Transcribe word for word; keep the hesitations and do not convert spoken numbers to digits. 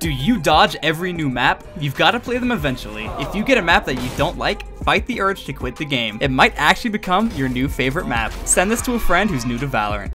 Do you dodge every new map? You've got to play them eventually. If you get a map that you don't like, fight the urge to quit the game. It might actually become your new favorite map. Send this to a friend who's new to Valorant.